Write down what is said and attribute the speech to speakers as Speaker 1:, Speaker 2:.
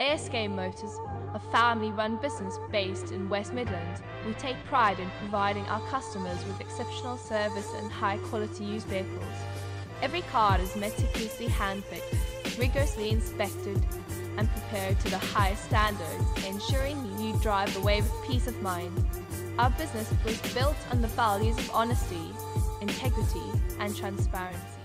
Speaker 1: ASK Motors, a family-run business based in West Midlands, we take pride in providing our customers with exceptional service and high-quality used vehicles. Every car is meticulously handpicked, rigorously inspected, and prepared to the highest standards, ensuring you drive away with peace of mind. Our business was built on the values of honesty, integrity, and transparency.